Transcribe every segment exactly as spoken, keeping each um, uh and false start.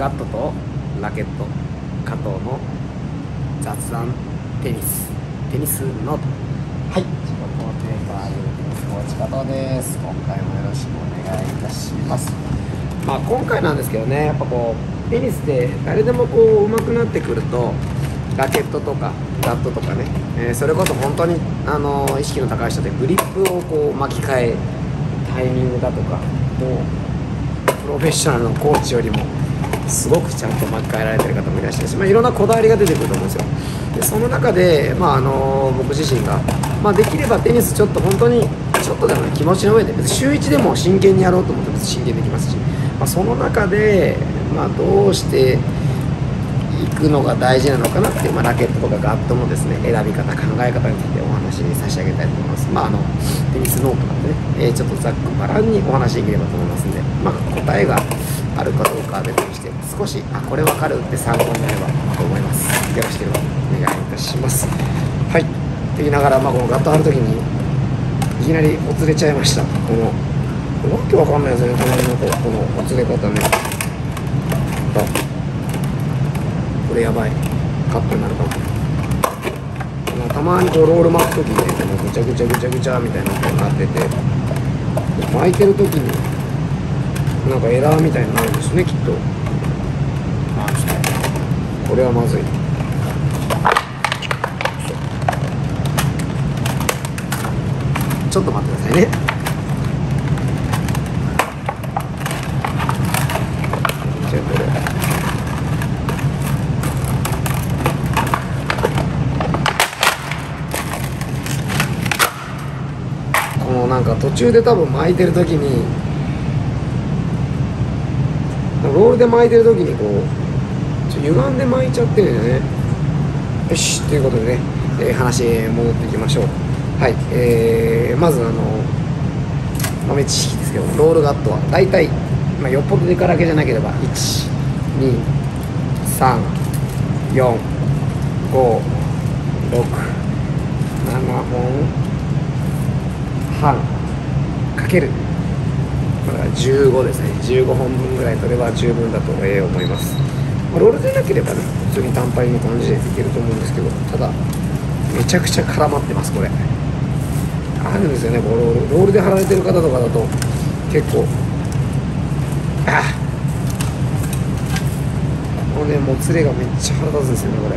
ガットとラケット加藤の雑談テニステニスノート。はい、自己肯定感あるテニスコーチ加藤です。今回もよろしくお願いいたします。まあ今回なんですけどね、やっぱこうテニスって誰でもこう上手くなってくるとラケットとかガットとかね、えー、それこそ本当にあの意識の高い人でグリップをこう巻き替えタイミングだとかもうプロフェッショナルのコーチよりもすごくちゃんと巻き替えられてる方もいらっしゃるし、まあ、いろんなこだわりが出てくると思うんですよ。でその中で、まあ、あの僕自身が、まあ、できればテニスちょっと本当にちょっとでも、ね、気持ちの上で別に週いちでも真剣にやろうと思って別に真剣にできますし、まあ、その中で、まあ、どうしていくのが大事なのかなっていう、まあ、ラケットとかガットのですね選び方考え方についてお話に差し上げたいと思います。まああのテニスノートなんでね、えー、ちょっとざっくばらんにお話しできればと思いますんで、まあ、答えがあるかどうかは別にして少しあこれ分かるって参考になればと思います。よろしければお願いいたします。はいって言いながら、まあ、このガット貼るときにいきなりほつれちゃいました。このわけわかんないですね、隣の子このほつれ方ね。これやばいカットになるかも。たまにこうロール巻くときにねぐちゃぐちゃぐちゃぐちゃみたいなことになってて、巻いてるときになんかエラーみたいになるんですねきっと。あちょっとこれはまずい。ちょっと待ってくださいね。じゃあこれこのなんか途中で多分巻いてるときにロールで巻いてるときにこうちょ歪んで巻いちゃってるんだよね。よしということでね、えー、話戻っていきましょう。はい、えー、まずあの豆知識ですけど、ロールガットはだいたい、まあ、よっぽどでからけじゃなければいち、に、さん、よん、ご、ろく、ななほんはんかけるだからじゅうごですね。じゅうごほんぶんぐらい取れば十分だと思います。まあ、ロールでなければね普通に単体の感じでいけると思うんですけど、ただめちゃくちゃ絡まってます。これあるんですよね。こうロールロールで貼られてる方とかだと結構あこのねもつれがめっちゃ腹立つんですよね。これ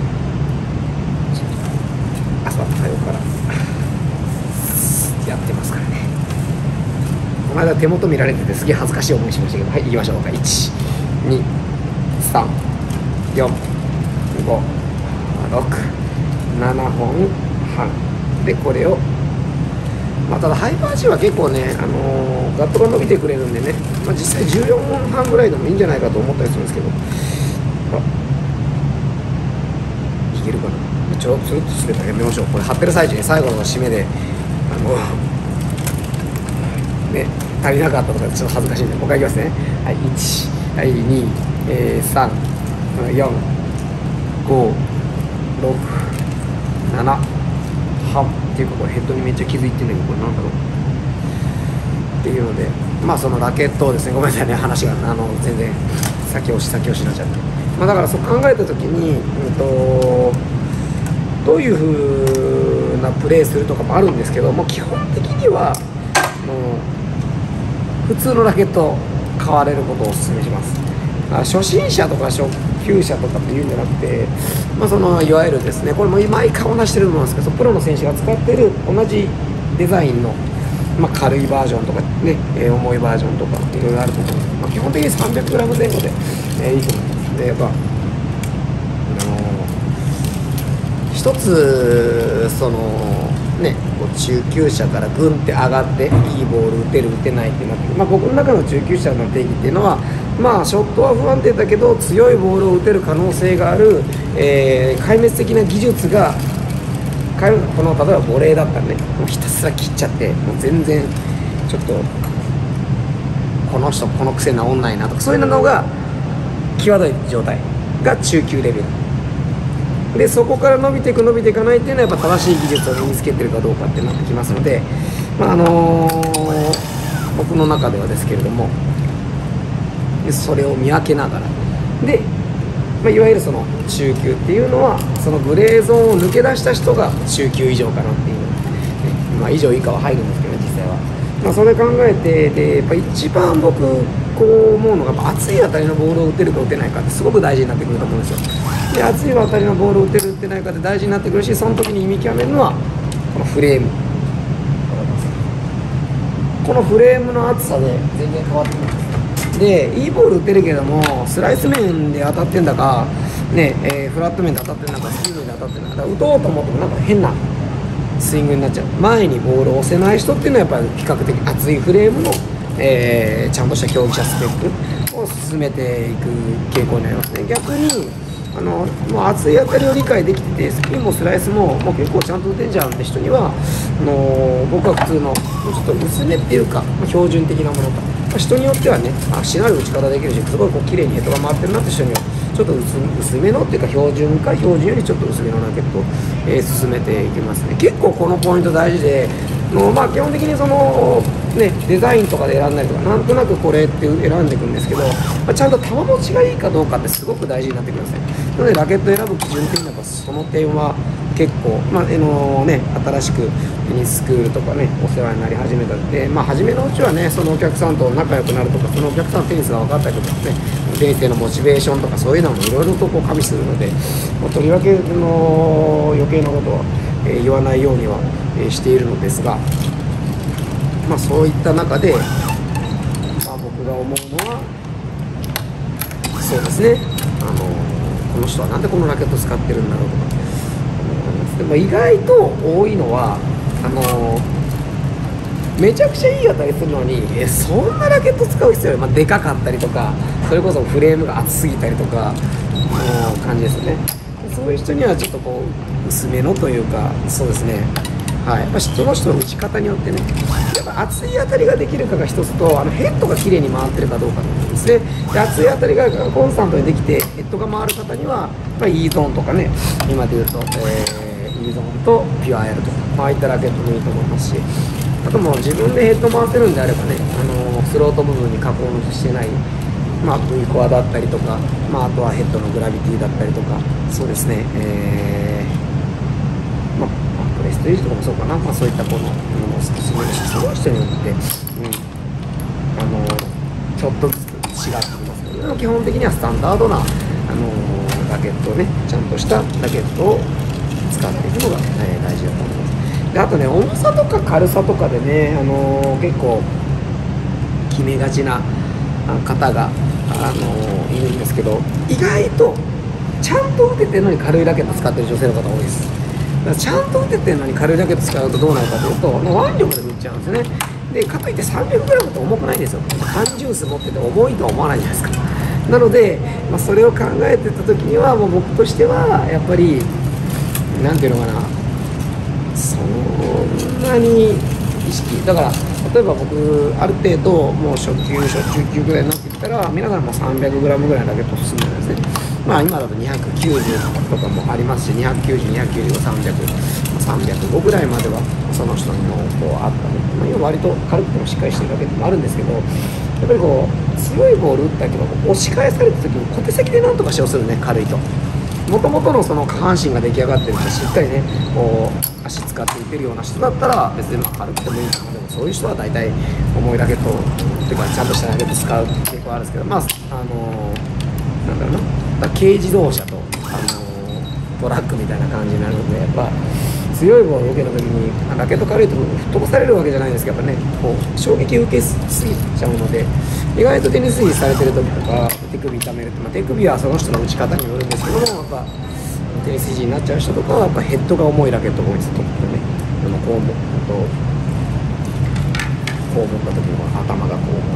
朝早うからやってますからね。この間手元見られててすげえ恥ずかしい思いしましたけど、はい行きましょうか。いち、に、さん、よん、ご、ろく、ななほんはんでこれを、まあ、ただハイパー G は結構ね、あのー、ガットが伸びてくれるんでね、まあ、実際じゅうよんほんはんぐらいでもいいんじゃないかと思ったりするんですけど、あいけるかな。ちょっとつるっとすればやめましょう。これ貼ってる最中に最後の締めであのね足りなかったとかちょっと恥ずかしいんでもう一回いきますね。はいいち、はい、に、えー、さん、よん、ご、ろく、なな、はんっていうかこれヘッドにめっちゃ気づいてんだけどこれなんだろうっていうので、まあそのラケットをですね、ごめんなさいね話があの全然先押し先押しになっちゃって、まあ、だからそう考えた時に、うんとどういう風なプレーするとかもあるんですけども、基本的にはもう普通のラケットを買われることをお勧めします。初心者とか初級者とかっていうんじゃなくて、まあ、そのいわゆるですねこれも毎回同じしてると思うんですけど、プロの選手が使ってる同じデザインの、まあ、軽いバージョンとかね、えー、重いバージョンとかいろいろあると思うんですけど、まあ、基本的に さんびゃくグラム 前後で、えー、いいと思います。でやっぱ一つそのね中級者からグンって上がっていいボール打てる打てないってなって、まあ、僕の中の中級者の定義っていうのは、まあ、ショットは不安定だけど強いボールを打てる可能性がある、えー、壊滅的な技術がこの例えばボレーだったらねもうひたすら切っちゃってもう全然ちょっとこの人この癖治んないなとかそういうのが際どい状態が中級レベルで、そこから伸びていく伸びていかないっていうのはやっぱ正しい技術を身につけてるかどうかってなってきますので、まああのー、僕の中ではですけれどもそれを見分けながらで、まあ、いわゆるその中級っていうのはそのグレーゾーンを抜け出した人が中級以上かなっていう、ね、まあ、以上以下は入るんですけどね、実際は。まあ、それ考えて、でやっぱ一番僕こう思うのが、熱い当たりのボールを打てるか打てないかってすごく大事になってくると思うんですよ。で、熱い当たりのボールを打てる打てないかって大事になってくるし、その時に見極めるのはこのフレーム、このフレームの厚さで全然変わってくるんです。で、いいボール打てるけどもスライス面で当たってんだか、ねえー、フラット面で当たってんだか、スピードで当たってんだか、だから打とうと思ってもなんか変なスイングになっちゃう。前にボールを押せない人っていうのはやっぱり比較的厚いフレームの、えー、ちゃんとした競技者スペックを進めていく傾向になりますね。逆にあのもう厚い当たりを理解できてて、スピンもスライスももう結構ちゃんと打てんじゃんって人には、あの僕は普通のもうちょっと薄めっていうか、まあ、標準的なものと、まあ、人によってはね、あしなる打ち方できるし、すごいこう綺麗にヘッドが回ってるなって人にはちょっと 薄, 薄めのっていうか、標準か標準よりちょっと薄めのラケットを、えー、進めていきますね。結構このポイント大事で、のまあ、基本的にその、ね、デザインとかで選んだりとか、なんとなくこれって選んでいくんですけど、まあ、ちゃんと球持ちがいいかどうかってすごく大事になってきますね。なのでラケット選ぶ基準っていうのはその点は結構、まああのね、新しくテニススクールとかねお世話になり始めたので、まあ、初めのうちはねそのお客さんと仲良くなるとか、そのお客さんのテニスが分かったりとかね、テニスへのモチベーションとかそういうのもいろいろとこう加味するので、もうとりわけの余計なことは、えー、言わないようには、えー、しているのですが、まあ、そういった中で、まあ、僕が思うのはそうですね、あのこの人はなんでこのラケット使ってるんだろうとか思います。でも意外と多いのはあのめちゃくちゃいい当たりするのに、えそんなラケット使う必要、まあ、でかかったりとか、それこそフレームが厚すぎたりとかの感じですよね。そういう人にはちょっとこう薄めのというか、そうですね、はい、まあ、その人の打ち方によってね、やっぱ厚い当たりができるかが一つと、あのヘッドが綺麗に回ってるかどうかなんですね。で、厚い当たりがコンスタントにできてヘッドが回る方には、まあ、E ゾーンとかね、今で言うと、えー、E ゾーンとピュアエルとか、まああいったラケットもいいと思いますし、あともう自分でヘッド回せるんであればね、あのスロート部分に加工のしてない、まあ、V コアだったりとか、まあ、あとはヘッドのグラビティだったりとか、そうですね、えーまあ、プレステージとかもそうかな、まあ、そういったこのものを進めるし、その人によって、うん、あのちょっとずつ違ってきますけど、基本的にはスタンダードな、あのラケットをね、ちゃんとしたラケットを使っていくのが、えー、大事だと思います。で、あとね、重さとか軽さとかでね、あの結構決めがちな方が、あのいるんですけど、意外とちゃんと打ててるのに軽いラケット使ってる女性の方多いです。だからちゃんと打ててるのに軽いラケット使うとどうなるかというと、腕力で打っちゃうんですよね。で、かといって さんびゃくグラム って重くないんですよ。缶ジュース持ってて重いとは思わないじゃないですか。なので、まあ、それを考えてた時には、もう僕としてはやっぱりなんていうのかな、そんなに意識だから、例えば僕ある程度もう初級初中級ぐらいになってきたら、皆さんも さんびゃくグラム ぐらいのラケット進んでるんですね。まあ今だとにひゃくきゅうじゅうとかもありますし、にひゃくきゅうじゅう、にひゃくきゅうじゅうご、さんびゃく、さんびゃくごぐらいまではその人のこうあったので、まあ、要は割と軽くてもしっかりしてるラケットもあるんですけど、やっぱりこう強いボール打ったりとか押し返された時に小手先でなんとか使用するね、軽いと。もともとのその下半身が出来上がってるからしっかりねこう足使って打てるような人だったら別に軽くてもいいかな。でもそういう人は大体重いラケットっていうかちゃんとしたラケット使う傾向あるんですけど、まああのー、なんだろうな、軽自動車と、あのー、トラックみたいな感じになるので、やっぱ強いボールを受けた時にラケット軽いと吹っ飛ばされるわけじゃないんですけど、やっぱねこう衝撃を受けすぎちゃうので、意外とテニス着されてる時とか手首痛めるって、まあ、手首はその人の打ち方によるんですけども、やっぱテニス肘になっちゃう人とかはやっぱヘッドが重いラケットが多いですと、ね、でもこうもこう持った時の頭がこう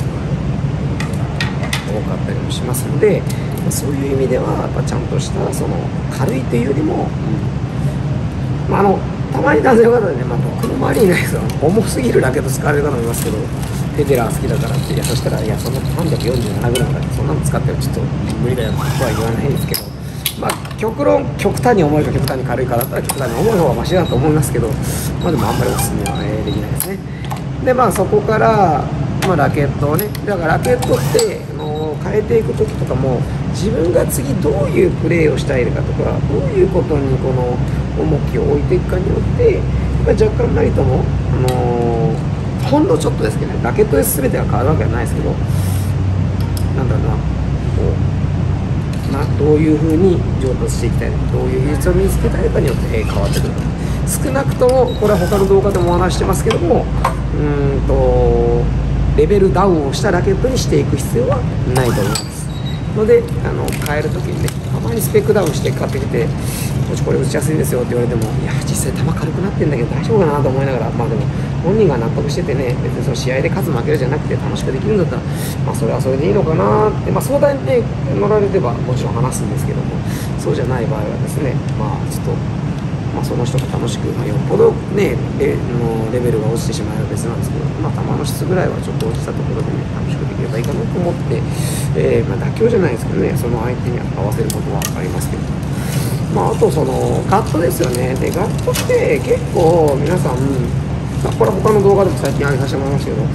多かったりもしますので、そういう意味ではやっぱちゃんとしたその軽いというよりも、うん、まあ、あのたまに男性の方でね、まあ、僕の周りにいないですよ、重すぎるラケット使われる方もいますけど、フェデラー好きだからって、いやそしたらいやそんな さんびゃくよんじゅうななグラム だってそんなの使ってはちょっと無理だよとは言わないんですけど、まあ極論極端に重いか極端に軽いかだったら極端に重い方がマシだと思いますけど、まあでもあんまりおすすめは、ね、できないですね。でまあそこから、まあ、ラケットをね、だからラケットってあの変えていく時とかも自分が次どういうプレーをしたいかとかどういうことにこの重きを置いていくかによってやっぱり若干なりとも、あのー、ほんのちょっとですけどね、ラケットで全てが変わるわけはないですけど、なんだろうな、こう、まあ、どういうふうに上達していきたいのか、どういう技術を身につけたいかによって変わってくる。少なくともこれは他の動画でもお話してますけども、うーんとレベルダウンをしたラケットにしていく必要はないと思いますので、あの変えるときにね、たまにスペックダウンして買ってきてこっちこれ打ちやすいですよって言われても、いや実際球軽くなってんだけど大丈夫かなと思いながら、まあでも本人が納得しててね、別にその試合で勝つ負けるじゃなくて楽しくできるんだったら、まあそれはそれでいいのかなって、まあ相談にね乗られればもちろん話すんですけども、そうじゃない場合はですね、まあちょっとまあその人が楽しく、まあ、よっぽどねレのレベルが落ちてしまえば別なんですけど、まあ球の質ぐらいはちょっと落ちたところでね楽しくできればいいかなと思って、えー、まあ妥協じゃないですけどね、その相手に合わせることはありますけど、まああとそのガットですよね。でガットって結構皆さん、まあ、これは他の動画でも最近あげさせてもらいましたけど、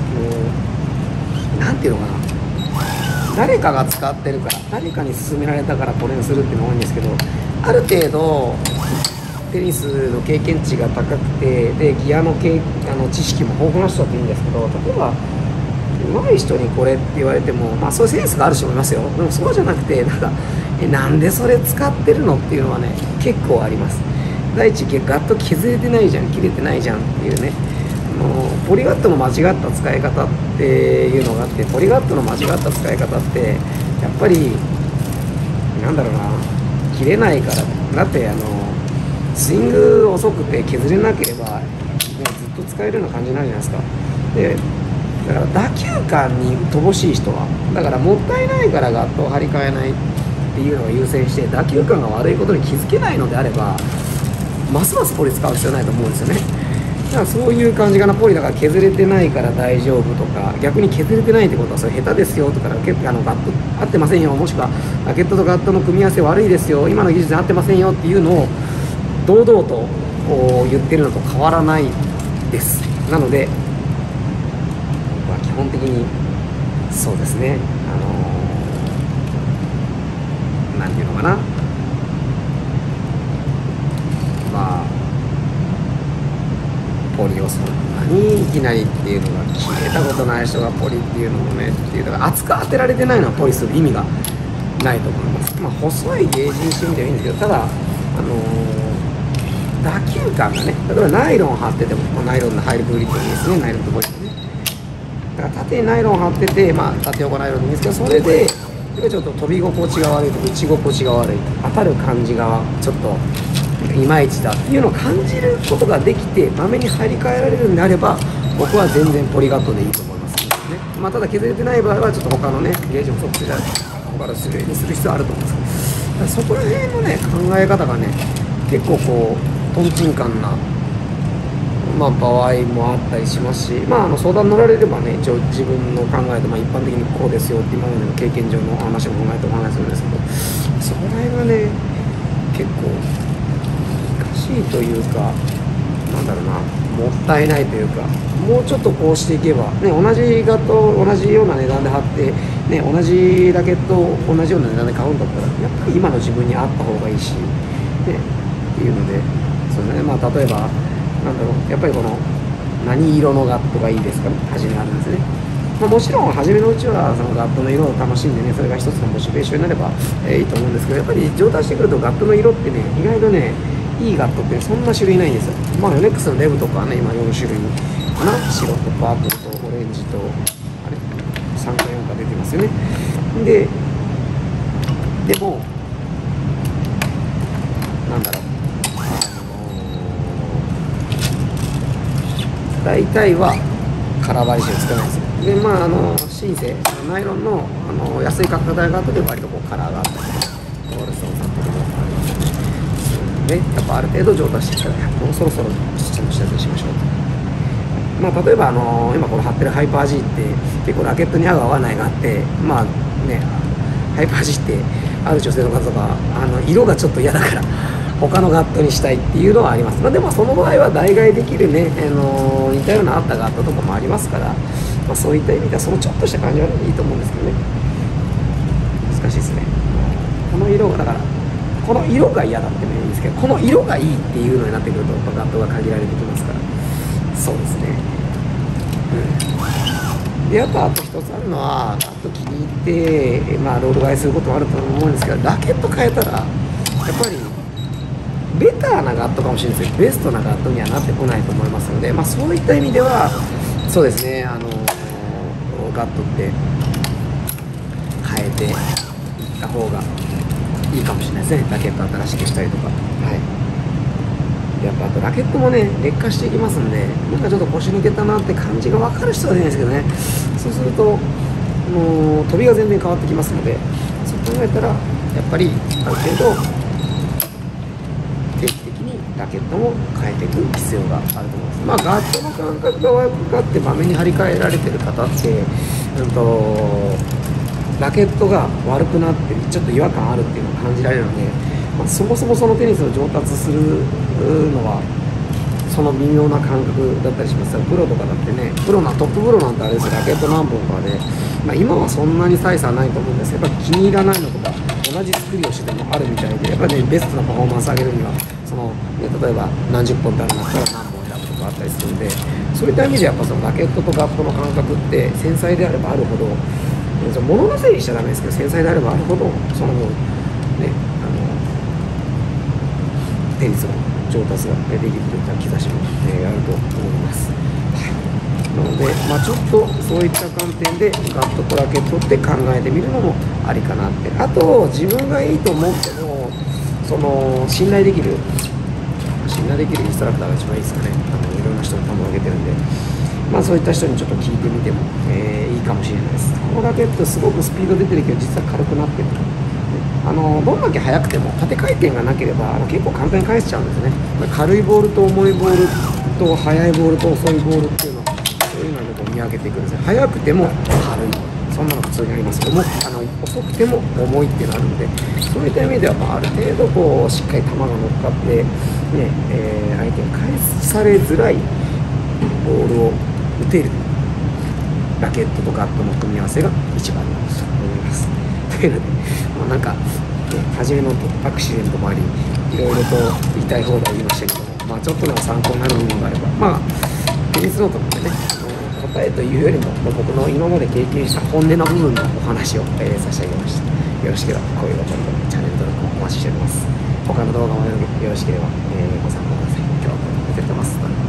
なんていうのかな、誰かが使ってるから誰かに勧められたからこれにするっていうのが多いんですけど、ある程度テニスの経験値が高くてでギアのけあの知識も豊富な人だっていいんですけど、例えば上手い人にこれって言われても、まあそういうセンスがある人もいますよ。でもそうじゃなくて、なんかえなんでそれ使ってるのっていうのはね結構あります。第一ガット削れてないじゃん、切れてないじゃんっていうね、あのポリガットの間違った使い方っていうのがあって、ポリガットの間違った使い方ってやっぱりなんだろうな、切れないから。だってあのスイング遅くて削れなければ、ね、ずっと使えるような感じになるじゃないですか。でだから打球感に乏しい人はだからもったいないからガットを張り替えないっていうのを優先して打球感が悪いことに気づけないのであればますますポリ使う必要ないと思うんですよね。だからそういう感じかな。ポリだから削れてないから大丈夫とか、逆に削れてないってことはそれ下手ですよとか、結構あのガット合ってませんよ、もしくはラケットとガットの組み合わせ悪いですよ、今の技術で合ってませんよっていうのを堂々と言ってるのと変わらないです。なので僕は基本的にそうですね、あのー、なんていうのかな、まあポリをそんなにいきなりっていうのが決めたことない人がポリっていうのもねっていう、だから厚く当てられてないのはポリする意味がないと思います。まあ細いゲージにしてみてはいいんですけど、ただあのー打球感がね、例えばナイロン貼ってても、まあ、ナイロンのハイブリッドですね、ナイロンとポリですね。だから縦にナイロン貼ってて、まあ、縦横ナイロンでいいんですけど、それでちょっと飛び心地が悪いとか打ち心地が悪い、当たる感じがちょっといまいちだっていうのを感じることができて、まめに張り替えられるんであれば僕は全然ポリガットでいいと思いますね。まあ、ただ削れてない場合はちょっと他のねゲージを細くして他の種類にする必要あると思うんですけど、そこら辺のね考え方がね結構こうとんちんかんな、まあ、場合もあったりしますし、まあ、あの相談乗られればね一応自分の考えと、まあ、一般的にこうですよって今までの経験上の話を考えてお話しするんですけど、そこら辺がね結構難しいというか、なんだろうな、もったいないというか、もうちょっとこうしていけば、ね、同じガット同じような値段で貼って、ね、同じラケットを同じような値段で買うんだったらやっぱり今の自分に合った方がいいし、ね、っていうので。そうね、まあ、例えばなんだろう、やっぱりこの何色のガットがいいですかね、初めあるんですね。まあ、もちろん初めのうちはそのガットの色を楽しんでね、それが一つのモチベーションになれば、えー、いいと思うんですけど、やっぱり上達してくるとガットの色ってね意外とねいいガットってそんな種類ないんですよ。まあヨネックスのレブとかはね今よん種類かな、白とパープルとオレンジとあれさんかよんか出てますよね。ででもなんだろう、大体はカラーバリエーションつかないですよ。でまああのシンセナイロンのあの安い価格帯があったで割とこうカラーがあったりとかオールストーンさんとかもありますね。やっぱある程度上達してきたらもうそろそろちゃんとしたやつにしましょうと。まあ例えばあの今この貼ってるハイパー G って結構ラケットに合う合わないがあって、まあねハイパー G ってある女性の方とかあの色がちょっと嫌だから他のガットにしたいっていうのはあります。まあ、でもその場合は代替できるね、あのー、似たようなあったガットとかもありますから、まあ、そういった意味ではそのちょっとした感じはいいと思うんですけどね。 難しいですね。この色がだからこの色が嫌だってもいいんですけど、この色がいいっていうのになってくるとガットが限られてきますから。そうですね、うん、であとあと一つあるのはガット気に入って、まあ、ロール買いすることもあると思うんですけど、ラケット変えたらやっぱりベターなガットかもしれないですけどベストなガットにはなってこないと思いますので、まあ、そういった意味ではそうですね、あのガットって変えていった方がいいかもしれないですね。ラケット新しくしたりとか、はい、やっぱあとラケットもね劣化していきますんで、なんかちょっと腰抜けたなって感じが分かる人はいないですけどね、そうするともう飛びが全然変わってきますので、そう考えたらやっぱりある程度定期的にラケットも変えていく必要があると思います。まあガットの感覚が悪くなってまめに張り替えられてる方って、うんとラケットが悪くなってちょっと違和感あるっていうのを感じられるので、まあ、そもそもそのテニスを上達するのはその微妙な感覚だったりします。プロとかだってね、プロなトッププロなんてあれですよ、ラケット何本かで、まあ、今はそんなに大差はないと思うんですけど、やっぱ気に入らないのとか同じ作りをしてもあるみたいで、やっぱりねベストなパフォーマンス上げるにはその、ね、例えば何十本ってあるんだったら何本選ぶとかあったりするんで、そういった意味でやっぱそのラケットとガットの感覚って繊細であればあるほど、物のせいにしちゃダメですけど、繊細であればあるほどそのね、あのテニスの上達ができるといった兆しも、えー、あると思います。はい、なので、まあ、ちょっとそういった観点でガットとラケットって考えてみるのもありかなって。あと自分がいいと思ってもその信頼できる信頼できるインストラクターが一番いいですかね。あのいろんな人に球を上げてるんで、まあ、そういった人にちょっと聞いてみても、えー、いいかもしれないです。このラケットすごくスピード出てるけど実は軽くなってる。あのどんだけ速くても縦回転がなければあの結構簡単に返せちゃうんですね。軽いボールと重いボールと速いボールと遅いボールっていうのはそういうのでこう見分けていくんですね。速くても軽い、そんなの普通にありますけども、あの遅くても重いっていうのがあるので、そういった意味では、まあ、ある程度こうしっかり球が乗っかって、ねえー、相手に返されづらいボールを打てるラケットとガットの組み合わせが一番だと思います。というので、まあ、なんか、ね、初めのアクシデントもあり、いろいろと言いたい放題言いましたけども、まあ、ちょっとでも参考になる部分があれば、まあ、テニスノートってね、あの答えというよりも、まあ、僕の今まで経験した本音の部分のお話を、えー、差し上げました。よろしければ、こういうことでチャンネル登録をお待ちしております。他の動画もよろしければ、えー、ご参考ください。今日はこれで終わります。